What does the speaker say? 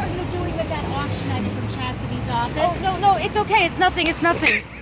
you doing with that auction item from Chastity's office? Oh, no, it's okay. It's nothing.